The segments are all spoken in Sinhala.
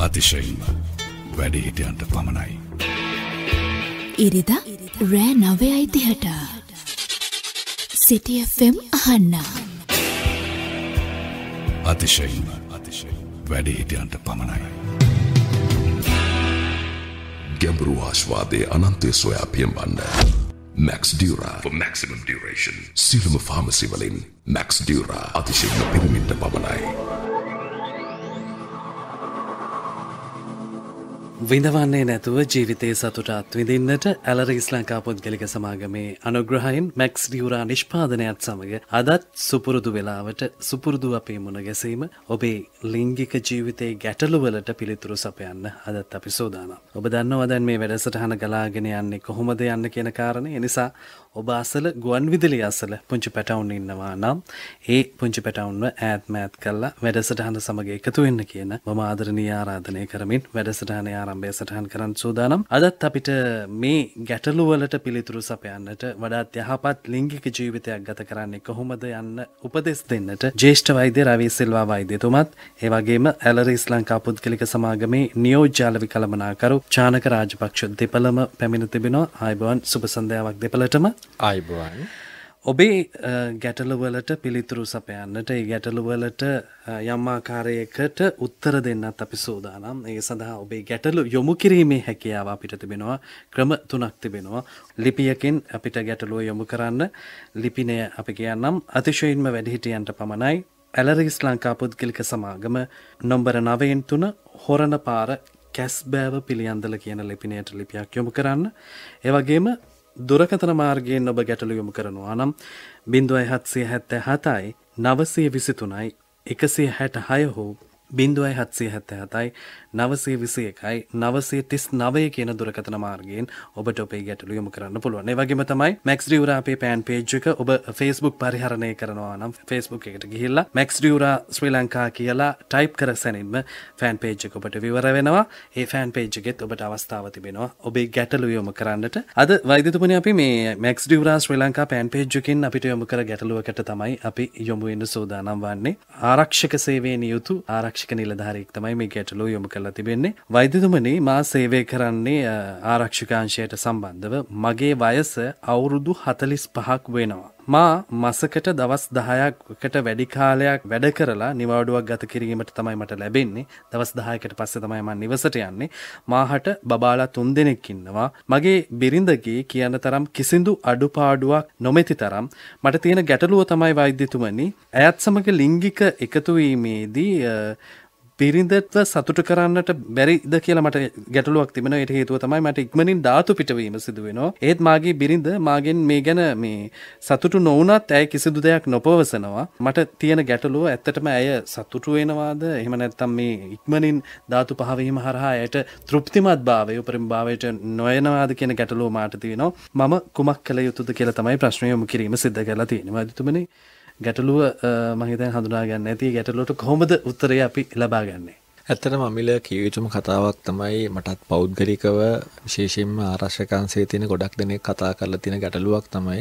අතිශයින්ම වැඩිහිටියන්ට පමණයි. ඉරිදා රෑ 9:30ට City FM අහන්න. අතිශයින්ම වැඩිහිටියන්ට පමණයි. ගැඹුරු ආස්වාදයේ අනන්තය සොයා පියඹන්න. Max Dura for maximum duration. සියලුම ෆාමසි වලින් Max Dura අතිශයින්ම පිරිමින්ට පමණයි. විඳවන්නේ නැතුව ජීවිතයේ සතුට අත්විඳින්නට ඇලරීස් ලංකා පුද්ගලික සමාගමේ අනුග්‍රහයෙන් මැක්ස් ඩියුරා නිෂ්පාදනයත් සමග අදත් සුපුරුදු වෙලාවට සුපුරුදු අපේ මුණ ගැසීම ඔබේ ලිංගික ජීවිතයේ ගැටලුවලට පිළිතුරු සපයන්න අදත් අපි සූදානම්. ඔබ දන්නවා දැන් මේ වැඩසටහන ගලාගෙන යන්නේ කොහොමද යන්න කියන කාරණේ. ඒ නිසා ඔබ අසල ගුවන් විදුලිය අසල පුංචි පැටවුන් ඉන්නවා නම් ඒ පුංචි පැටවුන්ව ඈත් මෑත් කරලා වැඩසටහන සමග එකතු වෙන්න කියන මම ආදරණීය ආරාධනය කරමින් වැඩසටහනේ ආරම්භය සටහන් කරන්න සූදානම්. අදත් අපිට මේ ගැටලු වලට පිළිතුරු සපයන්නට වඩාත් යහපත් ලිංගික ජීවිතයක් ගත කරන්නේ කොහොමද යන්න උපදෙස් දෙන්නට ජ්‍යෙෂ්ඨ වෛද්‍ය රවී සිල්වා වෛද්‍යතුමත් ඒ වගේම ඇලරීස් ලංකා පුද්ගලික සමාගමේ නියෝජ්‍යාල විකලමනාකරු චානක රාජපක්ෂ දෙපළම පැමිණ තිබෙනවා. ආයුබෝවන් සුබ සන්ධ්‍යාවක් දෙපළටම. ආයුබෝවන්. ඔබේ ගැටලුවලට පිළිතුරු සපයන්නට ඒ ගැටලුවලට යම් ආකාරයකට උත්තර දෙන්නත් අපි සූදානම්. ඒ සඳහා ඔබේ ගැටලු යොමු කිරීමේ හැකියාව අපිට තිබෙනවා. ක්‍රම 3ක් තිබෙනවා. ලිපියකින් අපිට ගැටලුව යොමු කරන්න. ලිපිනය අපි කියන්නම් අතිශයින්ම වැඩිහිටියන්ට පමණයි. ඇලරීස් ලංකා පුද්ගලික සමාගම නම්බර 9-3 හොරණ පාර කැස්බෑව පිළියන්දල කියන ලිපිනයට ලිපියක් යොමු කරන්න. ඒ වගේම දුරකථන මාර්ගයෙන් ඔබ ගැටලු යොමු කරනවා නම් 0777යි 923යි 166 හෝ 0777යි 921යි 939 කියන දුරකථන මාර්ගයෙන් ඔබට ඔබේ ගැටලු යොමු කරන්න පුළුවන්. ඒ වගේම තමයි Max Dura අපේ fan page එක ඔබ Facebook පරිහරණය කරනවා නම් Facebook එකට ගිහිල්ලා Max Dura ශ්‍රී ලංකා කියලා type කර සැනින්ම fan page එක ඔබට විවර වෙනවා. ඒ fan page එකෙත් ඔබට අවස්ථාව තිබෙනවා ඔබේ ගැටලු යොමු කරන්නට. අද වෛද්‍යතුමනි අපි මේ Max Dura ශ්‍රී ලංකා fan page එකකින් අපිට යොමු කර ගැටලුවකට තමයි අපි යොමු වෙන්න සූදානම් වන්නේ. ආරක්ෂක සේවයේ නියුතු ආරක්ෂක නිලධාරියෙක් තමයි මේ ගැටලුව යොමු කරලා තිබෙන්නේ. වෛද්‍යතුමනි මා සේවය කරන්නේ ආරක්ෂකාංශයට සම්බන්ධව. මගේ වයස අවුරුදු 45ක් වෙනවා. මා මාසකට දවස් 10කට වැඩි කාලයක් වැඩ කරලා නිවාඩුවක් ගත කිරීමට තමයි මට ලැබෙන්නේ. දවස් 10කට පස්සේ තමයි මම නිවසට යන්නේ. මාහට බබාලා 3 දෙනෙක් ඉන්නවා. මගේ බිරිඳගේ කියන තරම් කිසිදු අඩුපාඩුවක් නොමැති තරම් මට තියෙන ගැටලුව තමයි වෛද්‍යතුමනි ඇයත් සමග ලිංගික එකතු වීමේදී බිරිඳත්ව සතුට කරන්නට බැරිද කියලා මට ගැටලුවක් තිබෙනවා. ඒට හේතුව තමයි මට ඉක්මනින් ධාතු පිටවීම සිදු වෙනවා. ඒත් මාගේ බිරිඳ මාගෙන් මේ ගැන මේ සතුටු නොවුනත් ඇය කිසිදු දෙයක් නොපවසනවා. මට තියෙන ගැටලුව ඇත්තටම ඇය සතුටු වෙනවාද එහෙම නැත්නම් මේ ඉක්මනින් ධාතු පහවීම හරහා ඇයට තෘප්තිමත් භාවය උපරිම භාවයට නොයනවාද කියන ගැටලුව මාට තියෙනවා. මම කුමක් කළ යුතුද කියලා තමයි ප්‍රශ්නය යොමු කිරීම සිද්ධ කරලා තියෙන්නේ. වෛද්‍යතුමනි ගැටලුව මම හිතන්නේ හඳුනා ගන්න නැති ගැටලුවට කොහොමද උත්තරය අපි ලබා ගන්නේ? ඇත්තටම අමිල කිය යුතුම කතාවක් තමයි මටත් පෞද්ගලිකව විශේෂයෙන්ම ආරක්ෂකංශයේ තියෙන ගොඩක් දෙනෙක් කතා කරලා තියෙන ගැටලුවක් තමයි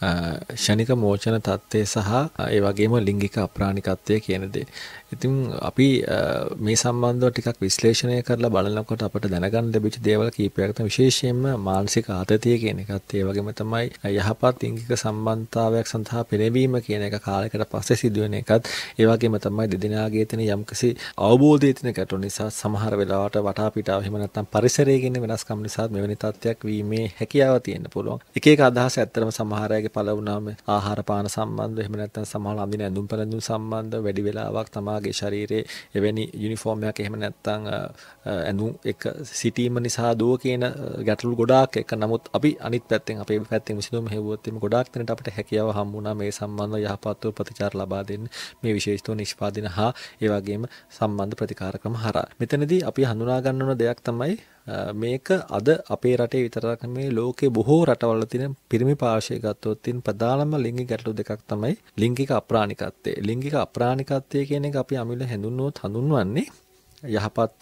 ෂණික මෝචන තත්ත්වය සහ ඒ වගේම ලිංගික අප්‍රාණිකත්වය කියන දේ. ඉතින් අපි මේ සම්බන්ධව ටිකක් විශ්ලේෂණය කරලා බලනකොට අපිට දැනගන්න ලැබිච්ච දේවල් කීපයක් තමයි විශේෂයෙන්ම මානසික ආතතිය කියන එකත් ඒ වගේම තමයි යහපත් ලිංගික සම්බන්ධතාවයක් සඳහා පෙරවීම කියන එක කාලයකට පස්සේ සිදුවෙන එකත් ඒ වගේම තමයි දෙදෙනාගේ තියෙන යම්කිසි අවබෝධය තියෙන ගැටලු නිසා සමහර වෙලාවට වටාපිටාව එහෙම නැත්නම් පරිසරයේ කියන වෙනස්කම් නිසා මෙවැනි තත්ත්වයක් වීමේ හැකියාව තියෙන්න පුළුවන්. එක එක අදහස් ඇත්තටම සමහර අයගේ පළ වුණාම ආහාර පාන සම්බන්ධව එහෙම නැත්නම් සමහර අඳින ඇඳුම් පැළඳුම් සම්බන්ධව වැඩි වෙලාවක් තමාගේ ශරීරයේ එවැනි යුනිෆෝම් එකක් එහෙම නැත්නම් ඇඳුම් එක සිටීම නිසා දෝ කියන ගැටලු ගොඩාක් එක. නමුත් අපි අනිත් පැත්තෙන් අපේ පැත්තෙන් විසඳුම හෙව්වොත් එimhe ගොඩාක් දෙනට අපිට හැකියාව හම්බ වුණා මේ සම්බන්ධව යහපත් ප්‍රතිචාර ලබා දෙන්න මේ විශේෂිතව නිෂ්පාදන හා ඒ වගේම සම්බන්ධ ප්‍රතිකාර ක්‍රම හරහා. මෙතනදී අපි හඳුනා ගන්න ඕන දෙයක් තමයි මේක අද අපේ රටේ විතරක් නෙමෙයි ලෝකේ බොහෝ රටවල තියෙන පිරිමි පාර්ශ්වය ගත්තොත් තියෙන ප්‍රධානම ලිංගික ගැටලු දෙකක් තමයි ලිංගික අප්‍රාණිකත්වය. ලිංගික අප්‍රාණිකත්වය කියන එක අපි අමිල හඳුන්වන්නේ යහපත් වූ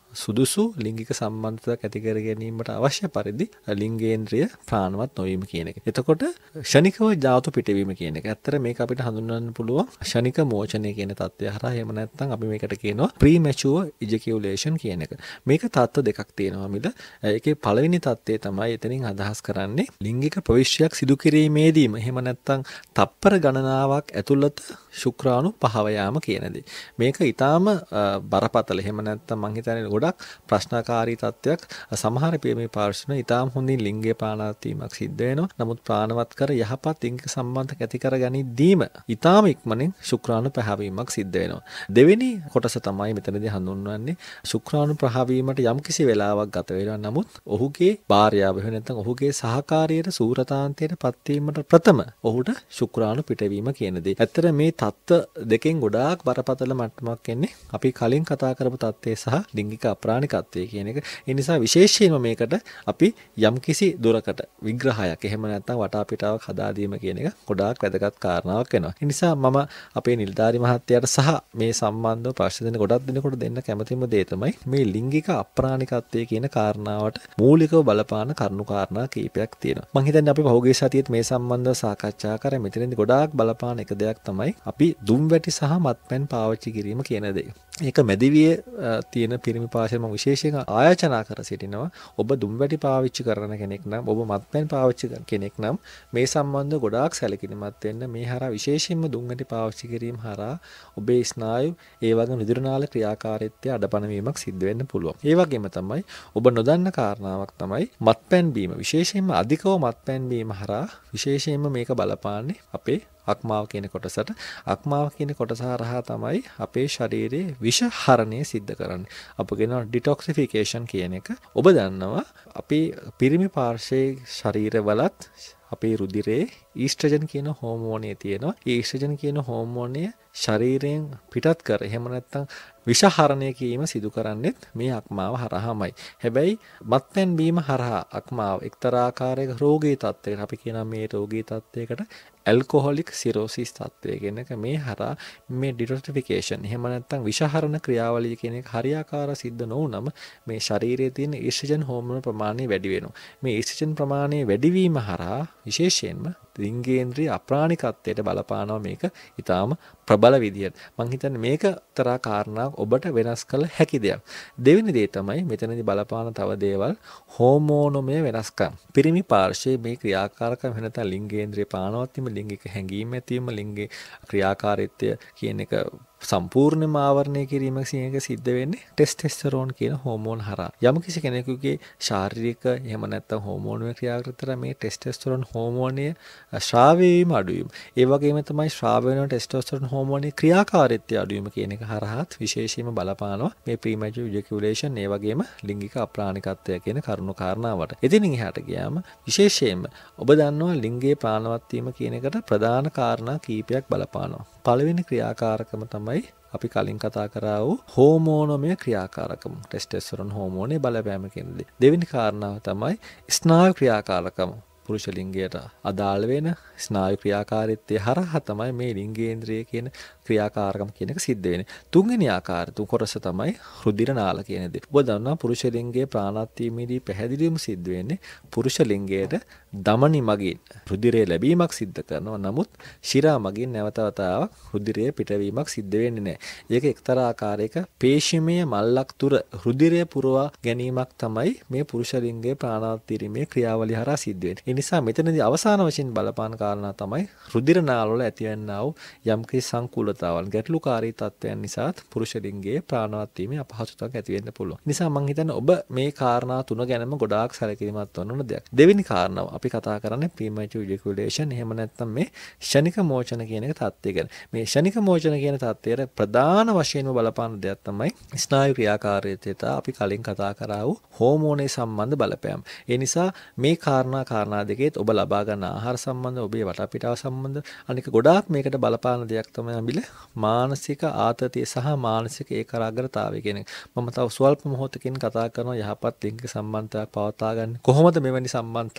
සුදුසු ලිංගික සම්බන්ධතාවක් ඇති කර ගැනීමට අවශ්‍ය පරිදි ලිංගේන්ද්‍රිය ප්‍රාණවත් නොවීම කියන එක. එතකොට ෂණිකව ධාතු පිටවීම කියන එක. ඇත්තට මේක අපිට හඳුන්වන්න පුළුවන් ෂණික මෝචනය කියන தත්ත්වය හරහා. එහෙම නැත්නම් අපි මේකට කියනවා premature ejaculation කියන එක. මේක தත්ත්ව දෙකක් තියෙනවා මිල. ඒකේ පළවෙනි தත්ත්වය තමයි එතනින් අදහස් කරන්නේ ලිංගික ප්‍රවිශ්යක් සිදු කිරීමේදීම එහෙම නැත්නම් තප්පර ගණනාවක් ඇතුළත ශුක්‍රාණු පහව යාම කියන දේ. මේක ඊටාම බරපතල. එහෙම නැත්නම් මං හිතන්නේ ගොඩක් ප්‍රශ්නකාරී තත්ත්වයක්. සමහර පියමේ පාර්ශ්වන ඊටාම හොඳින් ලිංගයේ ප්‍රාණවත් වීමක් සිද්ධ වෙනවා. නමුත් ප්‍රාණවත් කර යහපත් ලිංගික සම්බන්ධයක් ඇති කර ගැනීමදීම ඊටාම ඉක්මනින් ශුක්‍රාණු පැහැවීමක් සිද්ධ වෙනවා. දෙවෙනි කොටස තමයි මෙතනදී හඳුන්වන්නේ ශුක්‍රාණු ප්‍රහවීමට යම්කිසි වෙලාවක් ගත වෙනවා. නමුත් ඔහුගේ භාර්යාව එහෙම නැත්නම් ඔහුගේ සහකාරියට සූරතාන්තයට පත්වීමට ප්‍රථම ඔහුට ශුක්‍රාණු පිටවීම කියන දේ. ඇත්තට මේ தත්ත්ව දෙකෙන් ගොඩාක් බරපතල මට්ටමක් එන්නේ අපි කලින් කතා කරපු தත්ත්වය සහ ලිංගික අප්‍රාණිකත්වය කියන එක. ඒ නිසා විශේෂයෙන්ම මේකට අපි යම්කිසි දුරකට විග්‍රහයක් එහෙම නැත්නම් වටාපිටාවක් හදා දීම කියන එක ගොඩාක් වැදගත් කාරණාවක් වෙනවා. ඒ නිසා මම අපේ නිලධාරි මහත්තයාට සහ මේ සම්බන්ධව ප්‍රශ්න දෙන ගොඩක් දෙනෙකුට දෙන්න කැමතිම දේ තමයි මේ ලිංගික අප්‍රාණිකත්වය කියන කාරණාවට මූලිකව බලපාන කරුණු කාරණා කීපයක් තියෙනවා. මම හිතන්නේ අපි පහුගිය සතියේත් මේ සම්බන්ධව සාකච්ඡා කරා. මෙතනදී ගොඩාක් බලපාන එක දෙයක් තමයි අපි දුම්වැටි සහ මත්පැන් පාවිච්චි කිරීම කියන දේ. ඒක මැදිවියේ තියෙන පිරිමි පාර්ශ්වයෙන් මම විශේෂයෙන් ආයාචනා කර සිටිනවා. ඔබ දුම්වැටි පාවිච්චි කරන කෙනෙක් නම් ඔබ මත්පැන් පාවිච්චි කරන කෙනෙක් නම් මේ සම්බන්ධව ගොඩාක් සැලකිලිමත් වෙන්න. මේ හරහා විශේෂයෙන්ම දුම්වැටි පාවිච්චි කිරීම හරහා ඔබේ ස්නායු ඒ වගේ නුදිරනාල ක්‍රියාකාරීත්වය අඩපණ වීමක් සිද්ධ වෙන්න පුළුවන්. ඒ වගේම තමයි ඔබ නොදන්න කාරණාවක් තමයි මත්පැන් බීම. විශේෂයෙන්ම අධිකව මත්පැන් බීම හරහා විශේෂයෙන්ම මේක බලපාන්නේ අපේ අක්මාව කියන කොටසට. අක්මාව කියන කොටස හරහා තමයි අපේ ශරීරයේ විෂ හරණය සිද්ධ කරන්නේ. අප කියනවා ඩිටොක්සිෆිකේෂන් කියන එක. ඔබ දන්නවා අපේ පිරිමි පාර්ශ්වයේ ශරීරවලත් අපේ රුධිරයේ ඊස්ට්‍රජන් කියන හෝමෝනය තියෙනවා. ඒ ඊස්ට්‍රජන් කියන හෝමෝනය ශරීරයෙන් පිටත් කර එහෙම නැත්නම් විෂහරණය කිරීම සිදු කරන්නේත් මේ අක්මාව හරහාමයි. හැබැයි මත්පැන් බීම හරහා අක්මාව එක්තරා ආකාරයක රෝගී තත්ත්වයකට අපි කියනවා මේ රෝගී තත්ත්වයකට ඇල්කොහොලික් සිරෝසිස් තත්ත්වය කියන එක මේ හරහා මේ ඩිටොක්සිෆිකේෂන් එහෙම නැත්නම් විෂහරණ ක්‍රියාවලිය කියන එක හරියාකාර සිද්ධ නොවුනම මේ ශරීරයේ තියෙන ඊස්ට්‍රජන් හෝමෝන ප්‍රමාණය වැඩි වෙනවා. මේ ඊස්ට්‍රජන් ප්‍රමාණය වැඩි වීම හරහා විශේෂයෙන්ම ලිංගේන්ද්‍රිය අප්‍රාණිකත්වයට බලපානවා මේක ඊටාම ප්‍රබල විදියට. මම හිතන්නේ මේක තරා කාරණාවක් ඔබට වෙනස් කළ හැකි දෙයක්. දෙවෙනි දේ තමයි මෙතනදී බලපාන තව දේවල් හෝමෝනමය වෙනස්කම්. පිරිමි පාර්ශ්වයේ මේ ක්‍රියාකාරකම් වෙන නැත්නම් ලිංගේන්ද්‍රිය ප්‍රාණවත් වීම ලිංගික හැඟීම් ඇතිවීම ලිංගික ක්‍රියාකාරීත්වය කියන එක සම්පූර්ණයෙන්ම ආවරණය කිරීම කියන එක සිද්ධ වෙන්නේ ටෙස්ටෙස්ටරෝන් කියන හෝමෝන හරහා. යම්කිසි කෙනෙකුගේ ශාරීරික එහෙම නැත්නම් හෝමෝන ක්‍රියාකාරීත්වය මේ ටෙස්ටෙස්ටරෝන් හෝමෝනය ශ්‍රාවය වීම අඩු වීම. ඒ වගේම තමයි ශ්‍රාවය වෙන ටෙස්ටෙස්ටරෝන් හෝමෝනයේ ක්‍රියාකාරීත්වය අඩු වීම කියන එක හරහාත් විශේෂයෙන්ම බලපානවා මේ ප්‍රීමැචුර් ඉජැකියුලේෂන් ඒ වගේම ලිංගික අප්‍රාණිකත්වය කියන කරුණු කාරණාවට. එතනින් එහාට ගියාම විශේෂයෙන්ම ඔබ දන්නවා ලිංගයේ ප්‍රාණවත් වීම කියන එකට ප්‍රධාන කාරණා කීපයක් බලපානවා. පළවෙනි ක්‍රියාකාරකම තමයි අපි කලින් කතා කරා වූ හෝමෝනමය ක්‍රියාකාරකම ටෙස්ටෙස්ටරෝන් හෝමෝනයේ බලපෑම කියන දේ. දෙවෙනි කාරණාව තමයි ස්නායු ක්‍රියාකාරකම. පුරුෂ ලිංගයට අදාළ වෙන ස්නායු ක්‍රියාකාරීත්වය හරහා තමයි මේ ලිංගේන්ද්‍රිය කියන ක්‍රියාකාරකම් කියන එක සිද්ධ වෙන්නේ. තුන්වෙනි ආකාරය තුන් කොටස තමයි රුධිර නාල කියන දේ. ඔබ දන්නවා පුරුෂ ලිංගයේ ප්‍රාණවත් වීමේදී පැහැදිලිවම සිද්ධ වෙන්නේ පුරුෂ ලිංගයට දමනි මගින් රුධිරය ලැබීමක් සිද්ධ කරනවා. නමුත් ශිරා මගින් නැවත වතාවක් රුධිරය පිටවීමක් සිද්ධ වෙන්නේ නැහැ. ඒක එක්තරා ආකාරයක පේශිමය මල්ලක් තුර රුධිරය පුරවා ගැනීමක් තමයි මේ පුරුෂ ලිංගයේ ප්‍රාණවත් වීමේ ක්‍රියාවලිය හරහා සිද්ධ වෙන්නේ. ඒ නිසා මෙතනදී අවසාන වශයෙන් බලපාන කාරණා තමයි රුධිර නාල වල ඇතිවන්නා වූ යම්කිසි සංකූලතාවල් ගැටලුකාරී තත්ත්වයන් නිසාත් පුරුෂ ලිංගයේ ප්‍රාණවත් වීමේ අපහසුතාවක් ඇති වෙන්න පුළුවන්. නිසා මම හිතන්නේ ඔබ මේ කාරණා තුන ගැනම ගොඩාක් සැලකිලිමත් වන්න ඕන දෙයක්. දෙවෙනි කාරණාව අපි කතා කරන්නේ ප්‍රීමැචුර් ඉජැකියුලේෂන් එහෙම නැත්නම් මේ ෂණික මෝචන කියන එක තත්ත්වය ගැන. මේ ෂණික මෝචන කියන තත්ත්වයේ ප්‍රධාන වශයෙන්ම බලපාන දෙයක් තමයි ස්නායු ක්‍රියාකාරීත්වයට අපි කලින් කතා කරා වූ හෝමෝනයේ සම්බන්ධ බලපෑම. ඒ නිසා මේ කාරණා දෙකේත් ඔබ ලබා ගන්න ආහාර සම්බන්ධ ඔබේ වටපිටාව සම්බන්ධ අනික ගොඩාක් මේකට බලපාන දෙයක් තමයි අඹිල මානසික ආතතිය සහ මානසික ඒකාග්‍රතාවය කියන එක. මම තව ස්වල්ප මොහොතකින් කතා කරනවා යහපත් ලිංගික සම්බන්ධතාවක් පවත්වා ගන්න කොහොමද මෙවැනි සම්බන්ධතාව තුලත්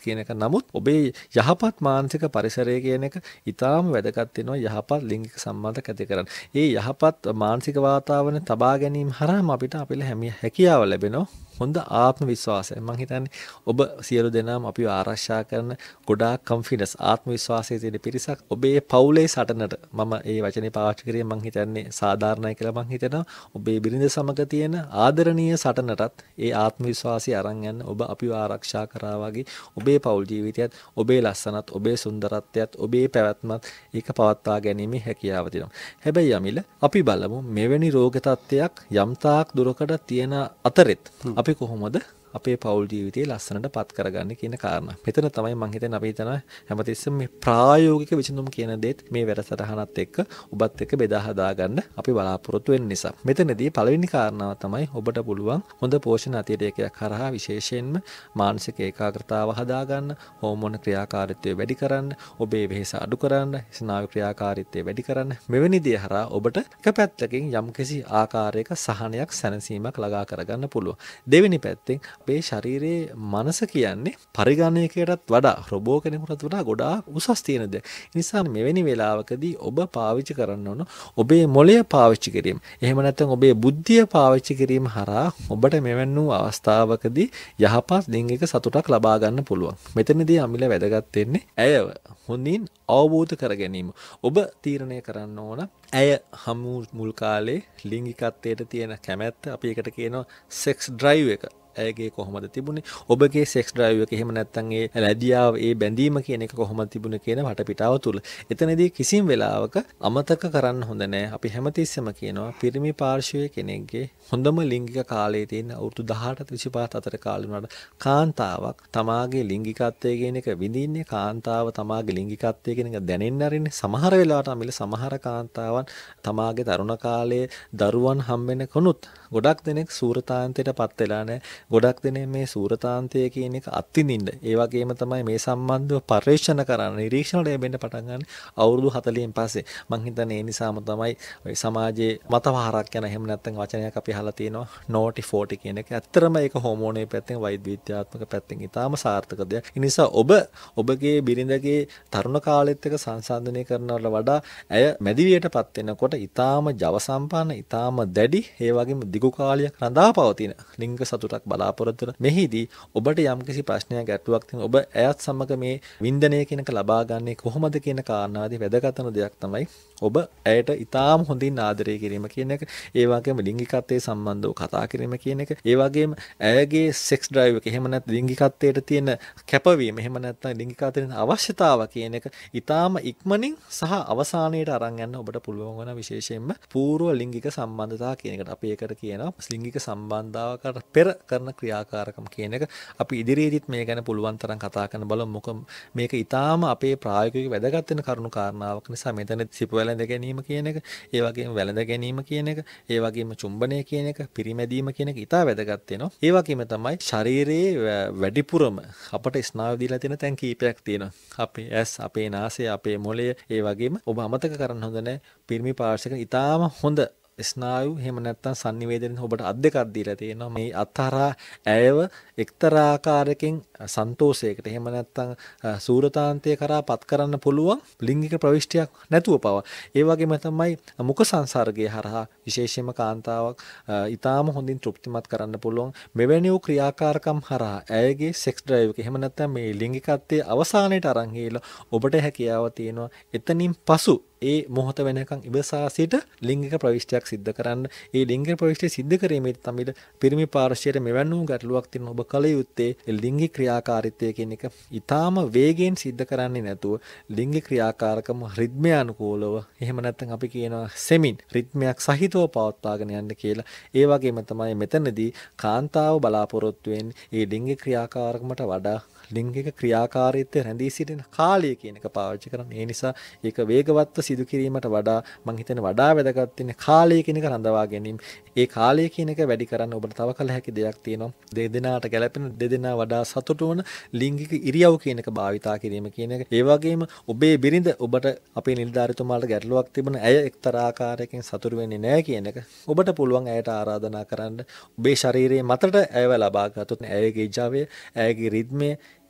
කියන එක. නමුත් ඔබේ යහපත් මානසික පරිසරය කියන එක ඊටාම වැදගත් වෙනවා යහපත් ලිංගික සම්බන්ධයක් ඇති කරගන්න. ඒ යහපත් මානසික වාතාවරණය තබා ගැනීම හරහාම අපිට හැකියාව ලැබෙනවා හොඳ ආත්ම විශ්වාසය. මම හිතන්නේ ඔබ සියලු දෙනාම අපිව ආරක්ෂා කරන ගොඩාක් කොන්ෆිඩන්ස් ආත්ම විශ්වාසයේ තියෙන පිරිසක්. ඔබේ පවුලේ සටනට මම ඒ වචනේ පාවිච්චි කරේ මම හිතන්නේ සාධාරණයි කියලා මම හිතනවා. ඔබේ බිරිඳ සමග තියෙන ආදරණීය සටනටත් ඒ ආත්ම විශ්වාසය අරන් යන්න ඔබ අපිව ආරක්ෂා කරා වගේ ඔබේ පවුල් ජීවිතයත් ඔබේ ලස්සනත් ඔබේ සුන්දරත්වයත් ඔබේ පැවැත්මත් ඒක පවත්වා ගැනීමේ හැකියාව තියෙනවා. හැබැයි යමිල අපි බලමු මෙවැනි රෝග තත්ත්වයක් යම්තාක් දුරකට තියෙන අතරෙත් අපි කොහොමද අපේ පෞල් ජීවිතේ ලස්සනට පත් කරගන්නේ කියන කාරණා. මෙතන තමයි මම හිතන්නේ අපි හිතන හැමතිස්සෙම මේ ප්‍රායෝගික විසඳුම් කියන දේත් මේ වැඩසටහනත් එක්ක ඔබත් එක්ක බෙදා හදා ගන්න අපි බලාපොරොත්තු වෙන නිසා. මෙතනදී පළවෙනි කාරණාව තමයි ඔබට පුළුවන් හොඳ පෝෂණ අතිරේකයක් කරහා විශේෂයෙන්ම මානසික ඒකාග්‍රතාව හදා ගන්න, හෝමෝන ක්‍රියාකාරීත්වය වැඩි කරන්න, ඔබේ වෙහෙස අඩු කරන්න, ස්නායු ක්‍රියාකාරීත්වය වැඩි කරන්න. මෙවැනි දේ හරහා ඔබට එක පැත්තකින් යම්කිසි ආකාරයක සහනයක් සැනසීමක් ළඟා කරගන්න පුළුවන්. දෙවෙනි පැත්තෙන් අපේ ශරීරයේ මනස කියන්නේ පරිගණකයකටත් වඩා රොබෝ කෙනෙකුටත් වඩා ගොඩාක් උසස් තියෙන දෙයක්. ඒ නිසා මෙවැනි වෙලාවකදී ඔබ පාවිච්චි කරන්න ඕන ඔබේ මොළය පාවිච්චි කිරීම. එහෙම නැත්නම් ඔබේ බුද්ධිය පාවිච්චි කිරීම හරහා ඔබට මෙවැනි වූ අවස්ථාවකදී යහපත් ලිංගික සතුටක් ලබා ගන්න පුළුවන්. මෙතනදී අමිල වැදගත් වෙන්නේ ඇයව හොඳින් අවබෝධ කර ගැනීම. ඔබ තීරණය කරන්න ඕන ඇය හමු මුල් කාලේ ලිංගිකත්වයට තියෙන කැමැත්ත අපි ඒකට කියනවා සෙක්ස් ඩ්‍රයිව් එක. ඇයගේ කොහොමද තිබුණේ? ඔබගේ සෙක්ස් ඩ්‍රයිව් එක එහෙම නැත්නම් ඒ ලැබියාව ඒ බැඳීම කියන එක කොහොමද තිබුණේ කියන වටපිටාව තුල. එතනදී කිසිම වෙලාවක අමතක කරන්න හොඳ නැහැ. අපි හැමතිස්සෙම කියනවා පිරිමි පාර්ශවයේ කෙනෙක්ගේ හොඳම ලිංගික කාලයේ තියෙන අවුරුදු 18 25 අතර කාලේ වුණාට කාන්තාවක් තමාගේ ලිංගිකත්වය කියන එක විඳින්නේ, කාන්තාව තමාගේ ලිංගිකත්වය කියන එක දැනෙන්න අරින්නේ. සමහර වෙලාවට අමිල සමහර කාන්තාවන් තමාගේ තරුණ කාලයේ දරුවන් හම්බෙන කොනුත් ගොඩක් දෙනෙක් සූරතාන්තයටපත් වෙලා නැහැ. ගොඩක් දෙනේ මේ සූරතාන්තය කියන එක අත්විඳින්න. ඒ වගේම තමයි මේ සම්බන්ධව පරීක්ෂණ කරන්න, නිරීක්ෂණ ලැබෙන්න පටන් ගන්න අවුරුදු 40න් පස්සේ. මං හිතන්නේ ඒ නිසාම තමයි ඔය සමාජයේ මතවහරක් යන එහෙම නැත්නම් වචනයක් අපි අහලා තියෙනවා naughty 40 කියන එක. ඇත්තටම ඒක හෝමෝනේ පැත්තෙන් වෛද්‍ය විද්‍යාත්මක පැත්තෙන් ඉතාම සාර්ථක දෙයක්. ඒ නිසා ඔබගේ බිරිඳගේ තරුණ කාලෙත් එක්ක සංසන්දනය කරනවට වඩා ඇය මැදිවියටපත් වෙනකොට ඉතාම ජව සම්පන්න, ඉතාම දැඩි, ඒ වගේම දිගු කාලයක් රඳා පවතින ලිංග සතුටක් බලාපොරොත්තු වෙන. මෙහිදී ඔබට යම්කිසි ප්‍රශ්නයක් ගැටලුවක් තියෙන ඔබ එයත් සමග මේ වින්දනය කියනක ලබා ගන්නේ කොහොමද කියන කාරණාවදී වැදගත්ම දෙයක් තමයි ඔබ ඇයට ඉතාම හොඳින් ආදරය කිරීම කියන එක. ඒ වගේම ලිංගිකත්වයේ සම්බන්ධව කතා කිරීම කියන එක. ඒ වගේම ඇයගේ සෙක්ස් ඩ්‍රයිව් එක එහෙම නැත්නම් ලිංගිකත්වයට තියෙන කැපවීම එහෙම නැත්නම් ලිංගිකත්වයට තියෙන අවශ්‍යතාව කියන එක ඉතාම ඉක්මනින් සහ අවසානයේට අරන් යන්න ඔබට පුළුවන් වෙන විශේෂයෙන්ම పూర్ව ලිංගික සම්බන්ධතාව කියන එකට අපි ඒකට කියනවා ලිංගික සම්බන්ධතාවකට පෙර කරන ක්‍රියාකාරකම් කියන එක. අපි ඉදිරියේදීත් මේ ගැන පුළුවන් තරම් කතා කරන්න බලමු. මොකද මේක ඊටාම අපේ ප්‍රායෝගික වැදගත් වෙන කරුණු කාරණාවක් නිසා මෙතන සිප වැළඳ ගැනීම කියන එක, ඒ වගේම වැළඳ ගැනීම කියන එක, ඒ වගේම චුම්බනය කියන එක, පිරිමැදීම කියන එක ඊටා වැදගත් වෙනවා. ඒ වගේම තමයි ශරීරයේ වැඩිපුරම අපට ස්නායු දීලා තියෙන තැන් කීපයක් තියෙනවා. අපේ ඇස්, අපේ නාසය, අපේ මොළය, ඒ වගේම ඔබ අමතක කරන්න හොඳ නැහැ පිරිමි පාර්ශ්වයක ඊටාම හොඳ ස්නායු එහෙම නැත්නම් සංනිවේදනය ඔබට අත් දෙකක් දීලා තියෙනවා. මේ අත්හරා ඇයව එක්තරා ආකාරයකින් සන්තෝෂයකට එහෙම නැත්නම් සූරතාන්තය කරා පත් කරන්න පුළුවන් ලිංගික ප්‍රවිෂ්ටියක් නැතුව පවා. ඒ වගේම තමයි මුඛ සංසර්ගය හරහා විශේෂයෙන්ම කාන්තාවක් ඊටාම හොඳින් තෘප්තිමත් කරන්න පුළුවන් මෙවැනි වූ ක්‍රියාකාරකම් හරහා ඇයගේ සෙක්ස් ඩ්‍රයිව් එක එහෙම නැත්නම් මේ ලිංගිකත්වයේ අවසානයේට අරන් ගිහලා ඔබට හැකියාව තියෙනවා එතනින් පසු ඒ මොහොත වෙනකන් ඉවසා සිට ලිංගික ප්‍රවිෂ්ටියක් සිද්ධ කරන්න. ඒ ලිංගික ප්‍රවිෂ්ටිය සිද්ධ කිරීමේදී තමයි පිරිමි පාර්ශ්වයට මෙවන් වූ ගැටලුවක් තියෙන ඔබ කල යුත්තේ ලිංගික ක්‍රියාකාරීත්වය කියන එක ඊටාම වේගයෙන් සිද්ධ කරන්නේ නැතුව ලිංගික ක්‍රියාකාරකම රිද්මයානුකූලව එහෙම නැත්නම් අපි කියනවා සෙමින් රිද්මයක් සහිතව පවත්වාගෙන යන්න කියලා. ඒ වගේම තමයි මෙතනදී කාන්තාව බලාපොරොත්තු වෙන්නේ ඒ ලිංගික ක්‍රියාකාරකමට වඩා ලිංගික ක්‍රියාකාරීත්වය රැඳී සිටින කාලය කියන එක පාවිච්චි කරන්නේ. ඒ නිසා ඒක වේගවත්ව සිදු කිරීමට වඩා මම හිතන්නේ වඩා වැදගත් වෙන්නේ කාලය කියන එක රඳවා ගැනීම. ඒ කාලය කියන එක වැඩි කරන්න ඔබට තව කල හැකි දෙයක් තියෙනවා. දෙදෙනාට ගැළපෙන දෙදෙනා වඩා සතුටු වන ලිංගික ඉරියව් කියන එක භාවිතා කිරීම කියන එක. ඒ වගේම ඔබේ බිරිඳ ඔබට අපේ නිලධාරිතුමාට ගැටලුවක් තිබුණ ඇය එක්තරා ආකාරයකින් සතුටු වෙන්නේ නැහැ කියන එක ඔබට පුළුවන් ඇයට ආරාධනා කරන්න. ඔබේ ශරීරයේ මතට ඇයව ලබා ගත්තොත් ඇයගේ ජවය, ඇයගේ රිද්මය,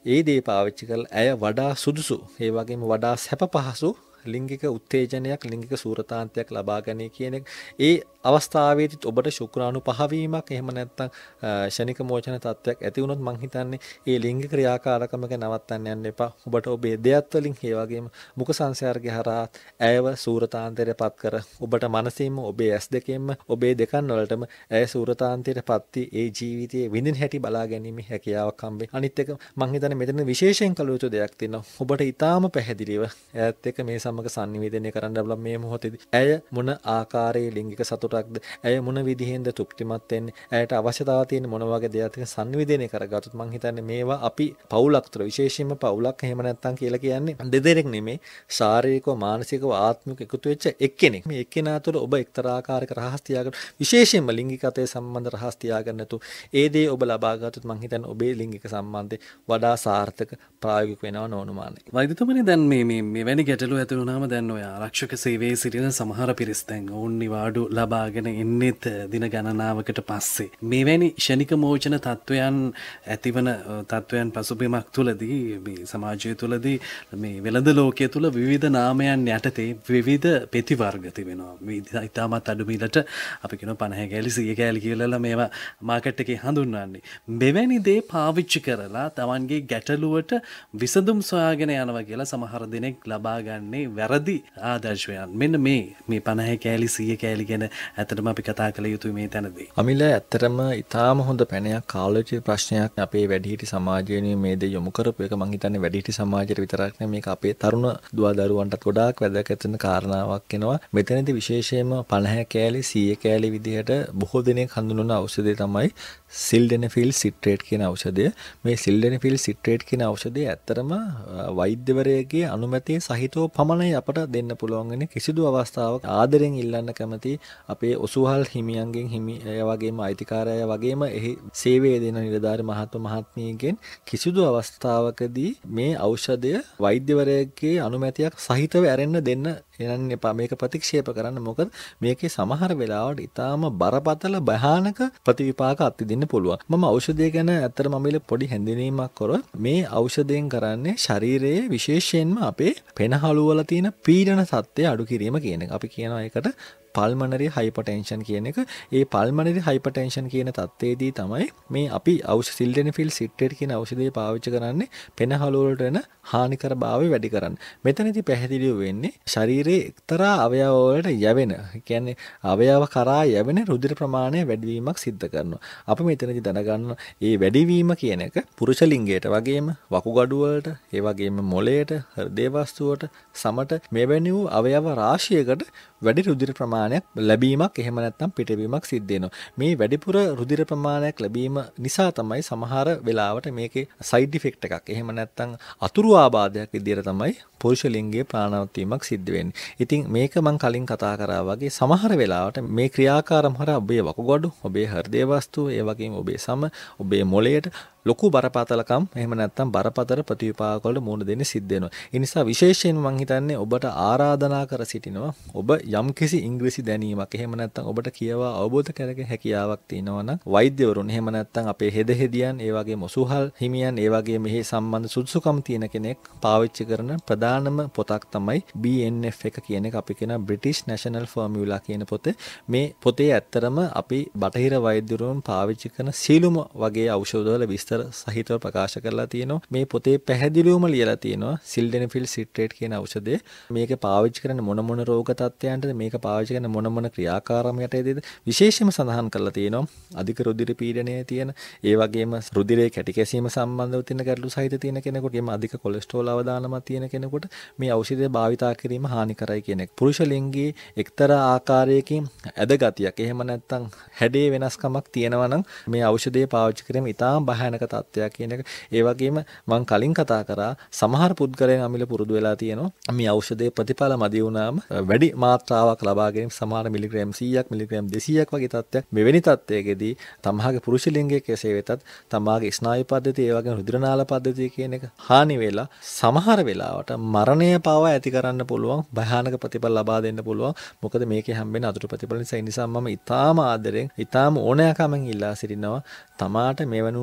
ඒ දේ පාවිච්චි කරලා ඇය වඩා සුදුසු ඒ වගේම වඩා සැප පහසු ලිංගික උත්තේජනයක් ලිංගික සූරතාන්තයක් ලබා ගැනීම කියන ඒ අවස්ථාවේදීත් ඔබට ශුක්‍රාණු පහවීමක් එහෙම නැත්නම් ෂණික මෝචන තත්ත්වයක් ඇති වුණොත් මං හිතන්නේ ඒ ලිංගික ක්‍රියාකාරකමක නවත්තන්න යන්න එපා. ඔබට ඔබේ දෙයත් වලින් ඒ වගේම මුඛ සංසර්ගය හරහා ඇයව සූරතාන්තයටපත් කර ඔබට මනසින්ම ඔබේ ඇස් දෙකෙන්ම ඔබේ දෙකන් වලටම ඇය සූරතාන්තයටපත් ඒ ජීවිතයේ විඳින හැටි බලා ගැනීම හැකියාවක් හම්බෙයි. අනිත් එක මං හිතන්නේ මෙතන විශේෂයෙන් කළ යුතු දෙයක් තියෙනවා. ඔබට ඊටාම පැහැදිලිව ඇයත් එක්ක මේ සමග සංනිවේදනය කරන්න බල මේ මොහොතේදී ඇය මොන ආකාරයේ ලිංගික සතුටක්ද ඇය මොන විදිහෙන්ද තෘප්තිමත් වෙන්නේ ඇයට අවශ්‍යතාව තියෙන මොන වගේ දේවල්ද සංනිවේදනය කරගත්තොත් මං හිතන්නේ මේවා අපි පවුලක් තුළ විශේෂයෙන්ම පවුලක් එහෙම නැත්නම් කියලා කියන්නේ දෙදෙනෙක් නෙමෙයි ශාරීරිකව මානසිකව ආත්මික එකතු වෙච්ච එක්කෙනෙක්. මේ එක්කෙනා තුළ ඔබ එක්තරා ආකාරයක රහස් තියාගෙන විශේෂයෙන්ම ලිංගිකත්වයේ සම්බන්ධ රහස් තියාගන්න නැතු ඒ දේ ඔබ ලබා ගත්තොත් මං හිතන්නේ ඔබේ ලිංගික සම්බන්ධය වඩා සාර්ථක ප්‍රායෝගික වෙනවා නෝනුමානයි. වෛද්‍යතුමනි දැන් මේ වැනි ගැටලු ඇති වුණාම දැන් ඔය ආරක්ෂක සේවයේ සිටින සමහර පිරිස් දැන් ඔවුන් නිවාඩු ලබාගෙන එන්නෙත් දින ගණනාවකට පස්සේ මේවැනි ෂණික මෝචන තත්වයන් ඇතිවන තත්වයන් පසුබිමක් තුළදී මේ සමාජය තුළදී මේ වෙළඳ ලෝකයේ තුළ විවිධ නාමයන් යටතේ විවිධ පෙති වර්ග තිබෙනවා. මේ ඉතාමත් අඩු මිලට අපි කියන 50 කෑලි 100 කෑලි කියලා මේවා මාකට් එකේ හඳුන්වන්නේ. මෙවැනි දේ පාවිච්චි කරලා Tamanගේ ගැටලුවට විසඳුම් සොයාගෙන යනවා කියලා සමහර දෙනෙක් ලබා ගන්නේ වැරදි ආදර්ශයන්. මෙන්න මේ 50 කෑලි 100 කෑලි ගැන ඇත්තටම අපි කතා කළ යුතුයි මේ තැනදී. අමිල ඇත්තටම ඉතාම හොඳ පැනයක් කාලෝචිත ප්‍රශ්නයක් අපේ වැඩිහිටි සමාජයේ මේ දේ යොමු කරපු එක මම හිතන්නේ වැඩිහිටි සමාජයට විතරක් නෙමෙයි මේක අපේ තරුණ දුව දරුවන්ටත් ගොඩාක් වැදගත් වෙන කාරණාවක් වෙනවා. මෙතනදී විශේෂයෙන්ම 50 කෑලි 100 කෑලි විදිහට බොහෝ දෙනෙක් හඳුන්වන ඖෂධය තමයි සිල්ඩෙනෆිල් සිට්‍රේට් කියන ඖෂධය. මේ සිල්ඩෙනෆිල් සිට්‍රේට් කියන ඖෂධය ඇත්තටම වෛද්‍යවරයෙකුගේ අනුමැතිය සහිතව පමණයි අපට දෙන්න පුළුවන් වෙන්නේ. කිසිදු අවස්ථාවක ආදරෙන් ඉල්ලන්න කැමති අපේ ඔසුහල් හිමියන්ගෙන් ඒ වගේම අයිතිකාරය වගේම එහි සේවය දෙන නිලධාරි මහත්මීගෙන් කිසිදු අවස්ථාවකදී මේ ඖෂධය වෛද්‍යවරයෙකුගේ අනුමැතියක් සහිතව ඇරෙන්න දෙන්න එනන්න එපා. මේක ප්‍රතික්ෂේප කරන්න. මොකද මේකේ සමහර වෙලාවට ඊටාම බරපතල භයානක ප්‍රතිවිපාක අත්විඳින්න පුළුවන්. මම ඖෂධය ගැන ඇත්තටම මම පොඩි හැඳින්වීමක් කරොත් මේ ඖෂධයෙන් කරන්නේ ශරීරයේ විශේෂයෙන්ම අපේ පෙනහළු වල තියෙන පීඩන තත්ත්වය අඩු කිරීම කියන එක. අපි කියනවා ඒකට පල්මනරි හයිපර්ටෙන්ෂන් කියන එක. ඒ පල්මනරි හයිපර්ටෙන්ෂන් කියන තත්ත්වයේදී තමයි මේ අපි සිල්ඩෙනෆිල් සිට්‍රේට් කියන ඖෂධය පාවිච්චි කරන්නේ පෙනහළු වලට එන හානිකර භාවය වැඩි කරන්න. මෙතනදී පැහැදිලිව වෙන්නේ ශරීරයේ එක්තරා අවයව වලට යැවෙන, කියන්නේ අවයව කරා යැවෙන රුධිර ප්‍රමාණය වැඩිවීමක් සිද්ධ කරනවා. අපි මෙතනදී දැනගන්න මේ වැඩිවීම කියන එක පුරුෂ ලිංගයට වගේම වකුගඩු වලට, ඒ වගේම මොළයට, හෘදේ වස්තුවට, සමට මෙවැනි වූ අවයව රාශියකට වැඩි රුධිර ප්‍රමාණයක් ලැබීමක් එහෙම නැත්නම් පිටවීමක් සිද්ධ වෙනවා. මේ වැඩිපුර රුධිර ප්‍රමාණයක් ලැබීම නිසා තමයි සමහර වෙලාවට මේකේ සයිඩ් ඉෆෙක්ට් එකක් එහෙම නැත්නම් අතුරු ආබාධයක් විදියට තමයි පුරුෂ ලිංගයේ ප්‍රාණවත් වීමක් සිද්ධ වෙන්නේ. ඉතින් මේක මම කලින් කතා කරා වගේ සමහර වෙලාවට මේ ක්‍රියාකාරම් හරහා ඔබේ වකුගඩු, ඔබේ හෘදේ වස්තු, ඒ වගේම ඔබේ සම, ඔබේ මොළයට ලොකු බරපතලකම් එහෙම නැත්නම් බරපතල ප්‍රතිවිපාක වලට මුහුණ දෙන්න සිද්ධ වෙනවා. ඒ නිසා විශේෂයෙන් මම හිතන්නේ ඔබට ආරාධනා කර සිටිනවා ඔබ යම්කිසි ඉංග්‍රීසි දැනීමක් එහෙම නැත්නම් ඔබට කියවා අවබෝධ කරගන්න හැකියාවක් තියෙනවා නම් වෛද්‍යවරුන් එහෙම නැත්නම් අපේ හෙදහෙදියන්, ඒ වගේම ඔසුහල් හිමියන්, ඒ වගේම මෙහි සම්බන්ධ සුදුසුකම් තියෙන කෙනෙක් පාවිච්චි කරන ප්‍රධානම පොතක් තමයි BNF එක කියන එක. අපි කියන British National Formula කියන පොත. මේ පොතේ ඇත්තරම අපි බටහිර වෛද්‍යවරුන් පාවිච්චි කරන සීලුම වගේ ඖෂධවල විස්තර සහිතව ප්‍රකාශ කරලා තියෙනවා. මේ පොතේ පැහැදිලිවම ලියලා තියෙනවා සිල්ඩෙනෆිල් සිට්‍රේට් කියන ඖෂධය මේක පාවිච්චි කරන මොන රෝග තත්ත්වයන්ටද, මේක පාවිච්චි කරන මොන ක්‍රියාකාරමයටද විශේෂයෙන්ම සඳහන් කරලා තියෙනවා. අධික රුධිර පීඩනය තියෙන, ඒ වගේම රුධිරයේ කැටි කැසීම සම්බන්ධව තියෙන ගැටලු සහිත තියෙන කෙනෙකුට, එම අධික කොලෙස්ටරෝල් අවදානමක් තියෙන කෙනෙකුට මේ ඖෂධය භාවිතා කිරීම හානිකරයි කියන එක. පුරුෂ ලිංගයේ එක්තරා ආකාරයකින් ඇදගතියක් එහෙම නැත්නම් හැඩේ වෙනස්කමක් තියෙනවා නම් මේ ඖෂධය පාවිච්චි කිරීම ඉතාම භයානක තත්ත්වයක් කියන එක. ඒ වගේම මම කලින් කතා කරා සමහර පුද්ගලයන් අමිල පුරුදු වෙලා තියෙනවා මේ ඖෂධයේ ප්‍රතිඵල මදි වුණාම වැඩි මාත්‍රාවක් ලබා ගැනීම, සමහර මිලිග්‍රෑම් 100ක් මිලිග්‍රෑම් 200ක් වගේ තත්ත්වයක්. මෙවැනි තත්ත්වයකදී තමහාගේ පුරුෂ ලිංගයේ කෙසේ වෙතත් තමාගේ ස්නායු පද්ධතිය, ඒ වගේම රුධිර නාල පද්ධතිය කියන එක හානි වෙලා සමහර වෙලාවට මරණය පවා ඇති කරන්න පුළුවන්, භයානක ප්‍රතිඵල ලබා දෙන්න පුළුවන්. මොකද මේකේ හැම්බෙන අතුරු ප්‍රතිඵල නිසා. මම ඊටාම ආදරෙන් ඊටාම ඕනෑකමෙන් ඉල්ලා සිටිනවා තමාට මෙවැනි ප්‍රශ්නයක්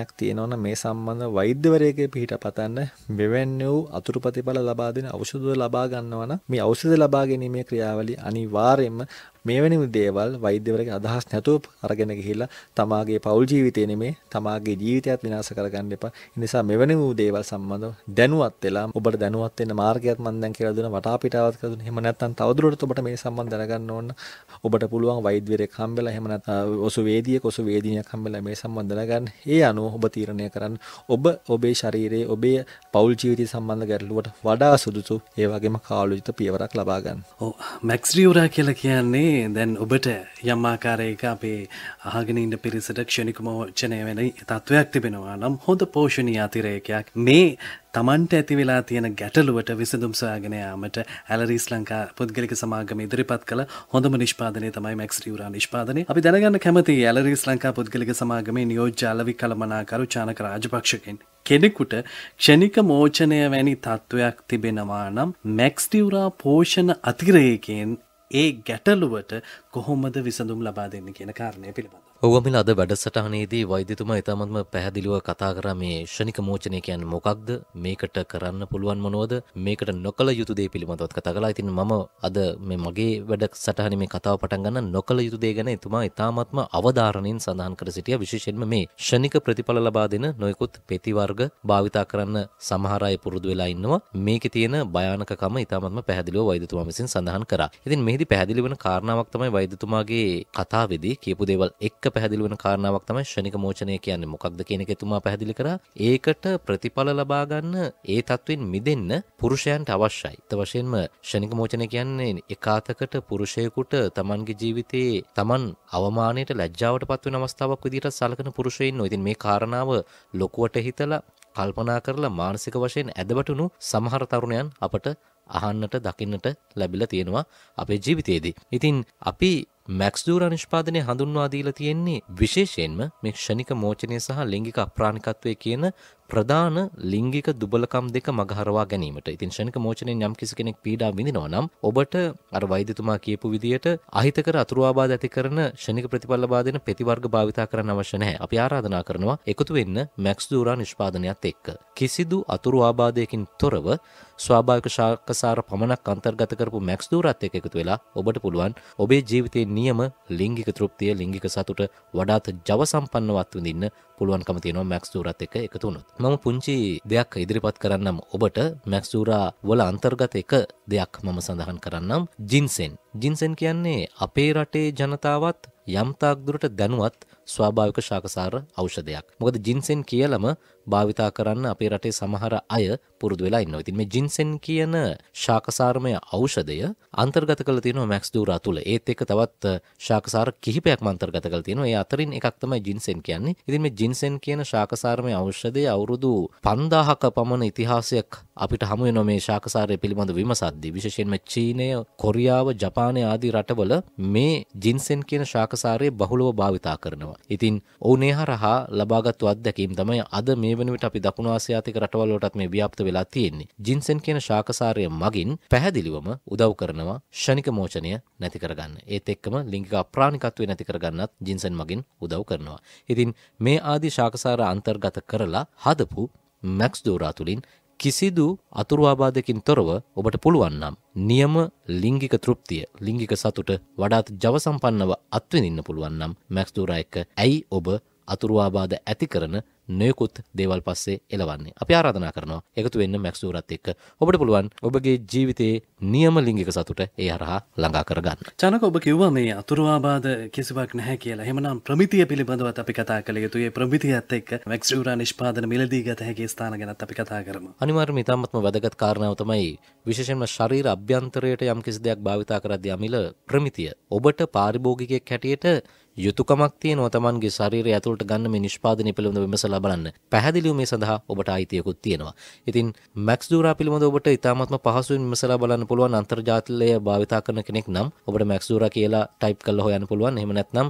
ප්‍රශ්නයක් තියෙනවා නම් මේ සම්බන්ධ වෛද්‍යවරයෙකුගේ පිහිට පතන්න මෙවැනි වූ අතුරු ප්‍රතිඵල ලබා දෙන ඖෂධ ලබා ගන්නවා නම් මේ ඖෂධ ලබා ගැනීමේ ක්‍රියාවලිය අනිවාර්යයෙන්ම මෙවැනි දේවල් වෛද්‍යවරයෙකුගේ අදහස් නැතුව අරගෙන ගිහිල්ලා තමාගේ පෞල් ජීවිතේ නෙමේ තමාගේ ජීවිතයත් විනාශ කරගන්න එපා. ඒ නිසා මෙවැනි වූ දේවල් සම්බන්ධව දැනුවත් වෙලා ඔබට දැනුවත් වෙන්න මාර්ගයක් මම දැන් කියලා දුන්නා, වටාපිටාවක් කියලා දුන්නා. එහෙම නැත්නම් තවදුරටත් ඔබට මේ සම්බන්ධ දැනගන්න ඕන ඔබට පුළුවන් වෛද්‍යවරයෙක් හම්බෙලා එහෙම නැත්නම් ඔසු වේදිනියක් හම්බෙලා මේ සම්බන්ධ දැනගන්න. ඒ අනුව ඔබ තීරණය කරන්න ඔබ ඔබේ ශරීරයේ ඔබේ පෞල් ජීවිතය සම්බන්ධ ගැටලුවට වඩා සුදුසු ඒ වගේම කාලෝචිත පියවරක් ලබා ගන්න. ඔව් මැක්ස් ඩියුරා කියලා කියන්නේ දැන් ඔබට යම් ආකාරයක අපේ අහගෙන ඉන්න පිරිසට ක්ෂණික මෝචනය වෙන තත්වයක් තිබෙනවා නම් හොඳ පෝෂණීය අතිරේකයක් මේ තමන්ට ඇති වෙලා තියෙන ගැටලුවට විසඳුම් සොයාගෙන යාමට ඇලරිස් ලංකා පුද්ගලික සමාගම ඉදිරිපත් කළ හොඳම නිෂ්පාදනය තමයි මැක්ස් ඩියුරා නිෂ්පාදනය. අපි දැනගන්න කැමතියි ඇලරිස් ලංකා පුද්ගලික සමාගමේ නියෝජ්‍ය අලවි කළමනාකරු චානක රාජපක්ෂගෙන් කෙනෙකුට ක්ෂණික මෝචනය වැනි තත්වයක් තිබෙනවා නම් මැක්ස් ඩියුරා පෝෂණ අතිරේකයෙන් ඒ ගැටලුවට කොහොමද විසඳුම් ලබා දෙන්නේ කියන කාරණය පිළිබඳව. ඔවමිල අද වැඩසටහනේදී වෛද්‍යතුමා ඉතාමත්ම පැහැදිලිව කතා කරා මේ ක්ෂණික මෝචනය කියන්නේ මොකක්ද, මේකට කරන්න පුළුවන් මොනවද, මේකට නොකළ යුතු දේ පිළිබඳව කතා කළා. ඉතින් මම අද මේ මගේ වැඩසටහනේ මේ කතාව පටන් ගන්න නොකළ යුතු දේ ගැන එතුමා ඉතාමත්ම අවධාරණයෙන් සඳහන් කර සිටියා. විශේෂයෙන්ම මේ ක්ෂණික ප්‍රතිඵල ලබා දෙන නොයෙකුත් පෙති වර්ග භාවිතා කරන්න සමහර අය පුරුදු වෙලා ඉන්නවා. මේකේ තියෙන භයානකකම ඉතාමත්ම පැහැදිලිව වෛද්‍යතුමා විසින් සඳහන් කරා. ඉතින් මෙහිදී පැහැදිලි වෙන කාරණාවක් තමයි වෛද්‍යතුමාගේ කතාවේදී කියපු දේවල් එක්ක පැහැදිලි වෙන කාරණාවක් තමයි ක්ෂණික මෝචනය කියන්නේ මොකක්ද කියන එක එතුමා පැහැදිලි කරා. ඒකට ප්‍රතිඵල ලබා ගන්න ඒ තත්වෙන් මිදෙන්න පුරුෂයන්ට අවශ්‍යයි. ඒත් වශයෙන්ම ක්ෂණික මෝචනය කියන්නේ එකාතකට පුරුෂයෙකුට තමන්ගේ ජීවිතයේ තමන් අවමානයට ලැජ්ජාවට පත් වෙන අවස්ථාවක් විදිහට සලකන පුරුෂයෝ ඉන්නවා. ඉතින් මේ කාරණාව ලොකුවට හිතලා කල්පනා කරලා මානසික වශයෙන් ඇදවටුණු සමහර තරුණයන් අපට අහන්නට දකින්නට ලැබිලා තියෙනවා අපේ ජීවිතයේදී. ඉතින් අපි මැක්ස් ඩියුරා නිෂ්පාදනය හඳුන්වා දීලා තියෙන්නේ විශේෂයෙන්ම මේ ක්ෂණික මෝචනය සහ ලිංගික අප්‍රාණිකත්වයේ කියන ප්‍රධාන ලිංගික දුබලකම් දෙක මගහරවා ගැනීමට. ඉතින් ක්ෂණික මෝචනයෙන් යම් කිසි කෙනෙක් පීඩා විඳිනවා නම් ඔබට අර වෛද්‍යතුමා කියපු විදියට අහිතකර අතුරු ආබාධ ඇති කරන ක්ෂණික ප්‍රතිඵල ලබා දෙන පෙති වර්ග භාවිතා කරන්න අවශ්‍ය නැහැ. අපි ආරාධනා කරනවා එකතු වෙන්න මැක්ස් ඩියුරා නිෂ්පාදනයත් එක්ක. කිසිදු අතුරු ආබාධයකින් තොරව ස්වාභාවික ශාකසාර පමණක් අන්තර්ගත කරපු මැක්ස් ඩියුරාත් එක්ක එකතු වෙලා ඔබට පුළුවන් ඔබේ ජීවිතයේ නියම ලිංගික තෘප්තිය, ලිංගික සතුට වඩාත් ජව සම්පන්නවත් විඳින්න පුළුවන්කම තියෙනවා මැක්ස් ඩියුරාත් එක්ක එකතු වුණොත්. මම පුංචි දෙයක් ඉදිරිපත් කරන්නම් ඔබට. මැක්ස් ඩියුරා වල අන්තර්ගත එක දෙයක් මම සඳහන් කරන්නම්. ජින්සෙන්. ජින්සෙන් කියන්නේ අපේ රටේ ජනතාවත් යම් තාක් දුරට දැනුවත් ස්වාභාවික ශාකසාර ඖෂධයක්. මොකද ජින්සෙන් කියලම භාවිතා කරන්න අපේ රටේ සමහර අය පුරුදු වෙලා ඉන්නවා. ඉතින් මේ ජින්සෙන් කියන ශාකසාරමය ඖෂධය අන්තර්ගත කරලා තියෙනවා මැක්ස් ඩියුරා තුල. ඒත් එක්ක තවත් ශාකසාර කිහිපයක්ම අන්තර්ගත කරලා තියෙනවා. ඒ අතරින් එකක් තමයි ජින්සෙන් කියන්නේ. ඉතින් මේ ජින්සෙන් කියන ශාකසාරමය ඖෂධය අවුරුදු 5000ක පමණ ඉතිහාසයක් අපිට හමු වෙනවා මේ ශාකසාරය පිළිබඳ විමසද්දී. විශේෂයෙන්ම චීනය, කොරියාව, ජපානය ආදී රටවල මේ ජින්සෙන් කියන ශාකසාරය බහුලව භාවිතා කරනවා. ඉතින් ඔවුන් ඒ හරහා ලබාගත්තු අත්දැකීම් තමයි අද මේ වන විට අපි දකුණු ආසියාතික රටවල් වලටත් මේ ව්‍යාප්ත වෙලා තියෙන්නේ. ජින්සෙන් කියන ශාකසාරය මගින් පැහැදිලිවම උදව් කරනවා ක්ෂණික මෝචනය නැති කරගන්න. ඒත් එක්කම ලිංගික අප්‍රාණිකත්වය නැති කරගන්නත් ජින්සෙන් මගින් උදව් කරනවා. ඉතින් මේ ආදී ශාකසාර අන්තර්ගත කරලා හදපු මැක්ස් ඩියුරා තුලින් කිසිදු අතුරු ආබාධයකින් තොරව ඔබට පුළුවන් නම් නියම ලිංගික තෘප්තිය, ලිංගික සතුට වඩාත් ජව සම්පන්නව අත්විඳින්න පුළුවන් නම් මැක්ස් ඩියුරා එක්ක ඇයි ඔබ අතුරු ආබාධ ඇති කරන නොයෙකුත් දේවල් පස්සේ එලවන්නේ. අපි ආරාධනා කරනවා එකතු වෙන්න මැක්ස් ඩියුරාත් එක්ක. ඔබට පුළුවන් ඔබගේ ජීවිතයේ නියම ලිංගික සතුට ඒ හරහා ළඟා කරගන්න. චානක ඔබ කිව්වා මේ අතුරු ආබාධ කිසිවක් නැහැ කියලා. එහෙමනම් ප්‍රමිතිය පිළිබඳවත් අපි කතා කළ යුතුයි. ඒ ප්‍රමිතියත් එක්ක මැක්ස් ඩියුරා නිෂ්පාදන මිලදී ගත හැකි ස්ථාන ගැනත් අපි කතා කරමු. අනිවාර්යයෙන්ම ඉතාමත්ම වැදගත් කාරණාව තමයි විශේෂයෙන්ම ශරීර අභ්‍යන්තරයට යම් කිසි දෙයක් භාවිතා කරද්දී අමිල ප්‍රමිතිය. ඔබට පාරිභෝගිකයෙක් හැටියට යුතුයකමක් තියෙනවා තමන්ගේ ශරීරය ඇතුළට ගන්න මේ නිෂ්පාදනය පිළිබඳව විමසලා බලන්න. පැහැදිලිව මේ සඳහා ඔබට අයිතියකුත් තියෙනවා. ඉතින් මැක්ස් ඩියුරා පිළිබඳව ඔබට ඉතාමත්ම පහසුවෙන් විමසලා බලන්න පුළුවන්. අන්තර්ජාලය භාවිතා කරන කෙනෙක් නම් ඔබට මැක්ස් ඩියුරා කියලා ටයිප් කරලා හොයන්න පුළුවන්. එහෙම නැත්නම්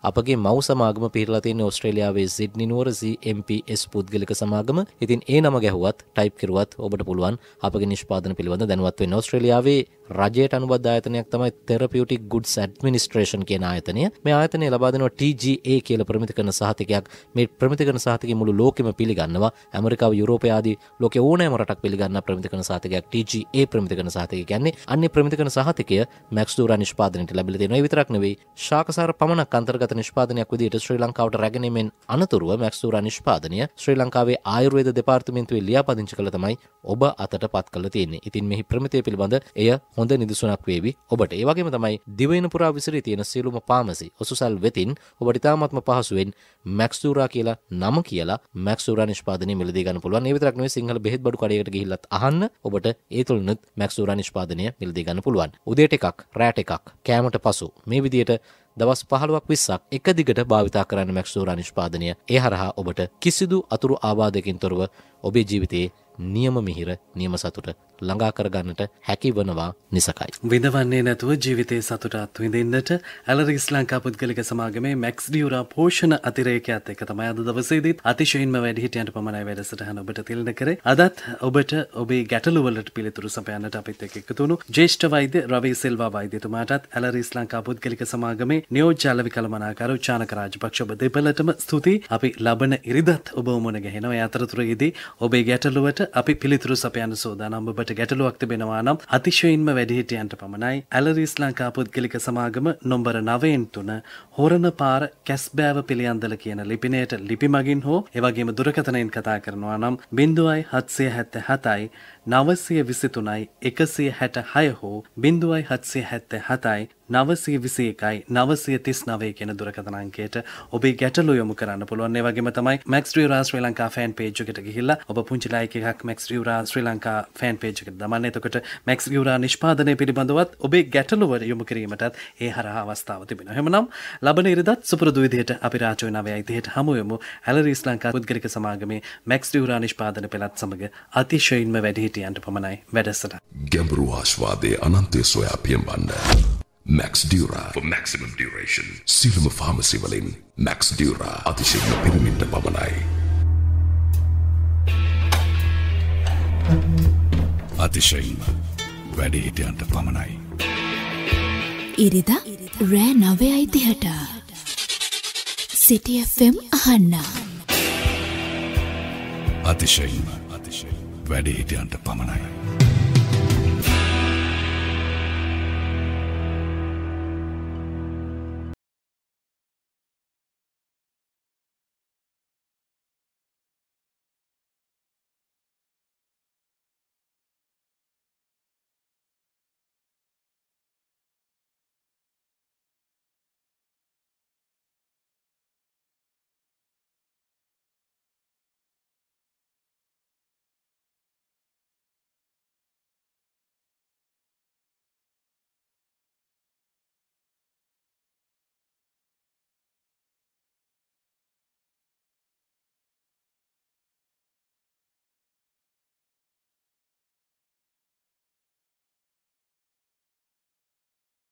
අපගේ මව් සමාගම පිහිටලා තියෙන ඕස්ට්‍රේලියාවේ සිඩ්නි නුවර CMPS පුද්ගලික සමාගම. ඉතින් ඒ නම ගැහුවත් ටයිප් කරුවත් ඔබට පුළුවන් අපගේ නිෂ්පාදන පිළිබඳ දැනුවත් වෙන්න. ඕස්ට්‍රේලියාවේ රජයට අනුබද්ධ ආයතනයක් තමයි Therapeutic Goods Administration කියන ආයතනය. මේ ආයතනය ලබා දෙනවා TGA කියලා ප්‍රමිතිකරණ සහතිකයක්. මේ ප්‍රමිතිකරණ සහතිකය මුළු ලෝකෙම පිළිගන්නවා. ඇමරිකාව, යුරෝපය ආදී ලෝකේ ඕනෑම රටක් පිළිගන්නා ප්‍රමිතිකරණ සහතිකයක් TGA ප්‍රමිතිකරණ සහතිකය කියන්නේ. අන්නේ ප්‍රමිතිකරණ සහතිකය මැක්ස් ඩුරා නිෂ්පාදනයට ලැබිලා තියෙනවා. ඒ විතරක් නෙවෙයි, ශාකසාර පමණක් අන්තර්ගත නිෂ්පාදනයක් විදිහට ශ්‍රී ලංකාවට රැගෙනීමෙන් අනතුරුව මැක්ස් ඩුරා නිෂ්පාදනය ශ්‍රී ලංකාවේ ආයුර්වේද දෙපාර්තමේන්තුවේ ලියාපදිංචි කළ තමයි ඔබ අතට පත් කරලා තියෙන්නේ. ඉතින් මෙහි ප්‍රමිතිය පිළිබඳ එය හොඳ නිදසුනක් වේවි ඔබට. ඒ වගේම තමයි දිවයින පුරා විසිරී තියෙන සියලුම ෆාමසි ඔසුසල් වෙතින් ඔබට ඉතාමත්ම පහසුවෙන් මැක්ස් ඩුරා කියලා නම කියලා මැක්ස් ඩුරා නිෂ්පාදනය මිලදී ගන්න පුළුවන්. ඒ විතරක් නෙවෙයි, සිංහල බෙහෙත් බඩු කඩේකට ගිහිල්ලත් අහන්න ඔබට ඒ තුලිනුත් මැක්ස් ඩුරා නිෂ්පාදනය මිලදී ගන්න පුළුවන්. උදේට එකක්, රැට එකක්, කෑමට පසු මේ විදියට දවස් 15ක් 20ක් එක දිගට භාවිතා කරන්න මැක්ස් ඩුරා නිෂ්පාදනය. ඒ හරහා ඔබට කිසිදු අතුරු ආබාධයකින් තොරව ඔබේ ජීවිතයේ නියම මිහිර, නියම සතුට ළඟා කරගන්නට හැකි වනවා නිසකයි. විඳවන්නේ නැතුව ජීවිතයේ සතුට අත්විඳින්නට ඇලරිස් ලංකා පුද්ගලික සමාගමේ මැක්ස් ඩියුරා පෝෂණ අතිරේකයත් එක්ක තමයි අද දවසේදීත් අතිශයින්ම වැඩිහිටියන්ට පමණයි වැඩසටහන ඔබට තිලන කරේ. අදත් ඔබට ඔබේ ගැටලු වලට පිළිතුරු සපයන්නට අපිත් එක්ක එකතු වුණු ජ්‍යෙෂ්ඨ වෛද්‍ය රවී සිල්වා වෛද්‍යතුමාටත් ඇලරිස් ලංකා පුද්ගලික සමාගමේ නියෝජ්‍ය අලෙවි කළමනාකරු චානක රාජපක්ෂ ඔබ දෙපළටම ස්තුතියි. අපි ලබන ඉරිදත් ඔබ මුණ ගැහෙනවා. ඒ අතරතුරේදී ඔබේ ගැටලුවට අපි පිළිතුරු සපයන්න සූදානම්. ඔබට ගැටලුවක් තිබෙනවා නම් අතිශයින්ම වැඩිහිටියන්ට පමණයි. ඇලරිස් ලංකා පුද්ගලික සමාගම නොම්බර 9-3 හොරණ පාර කැස්බෑව පිළියන්දල කියන ලිපිනයට ලිපි මගින් හෝ එවැගේම දුරකථනයෙන් කතා කරනවා නම් 0777 923 166 හෝ 0777 921 939 කියන දුරකථන අංකයට ඔබේ ගැටලු යොමු කරන්න පුළුවන්. ඒ වගේම තමයි Max Dura Sri Lanka fan page එකට ගිහිල්ලා ඔබ පුංචි ලයික් එකක් Max Dura Sri Lanka fan page එකට දාන්න. එතකොට මැක්ස් ඩියුරා නිෂ්පාදනය පිළිබඳවත් ඔබේ ගැටලු වල යොමු කිරීමටත් ඒ හරහා අවස්ථාව තිබෙනවා. එහෙමනම් ලබන ඉරිදත් සුපුරුදු විදිහට අපි රාජ්‍ය 9:30ට හමු වෙමු. ඇලරිස් ලංකා පුද්ගලික සමාගමේ මැක්ස් ඩියුරා නිෂ්පාදන පෙළත් සමග අතිශයින්ම වැඩිහිටියන්ට පමණයි වැඩසටහන. ගැඹුරු ආස්වාදයේ අනන්තය සොයා පියඹන්න. Max Dura for maximum duration. Siluma Pharmacy වලින් Max Dura අතිශයින්ම පිරිමින්ට පමණයි. අතිශයින්ම වැඩිහිටියන්ට පමණයි. ඉරිදා රෑ 9:30ට City FM අහන්න. අතිශයින්ම වැඩිහිටියන්ට පමණයි.